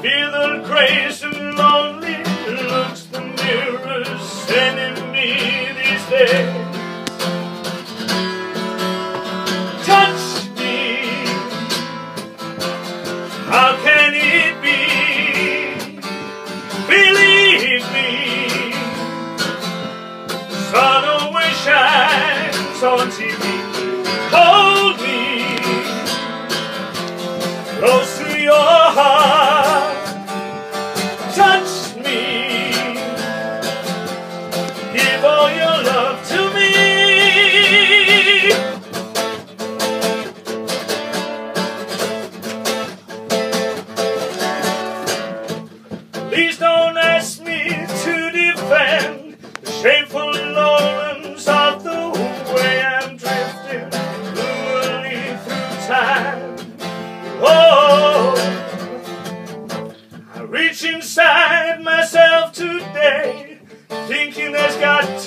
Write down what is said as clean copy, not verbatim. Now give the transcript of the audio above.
Feel the grace and lonely looks the mirror sending me these days. Touch me, how can it be? Believe me, sun always shines on TV. Hold me close to your heart. Touch me, give all your love to me. Please don't ask me to defend the shameful lowlands of the way I'm drifting fluidly through time. Oh, I reach inside myself today, thinking there's got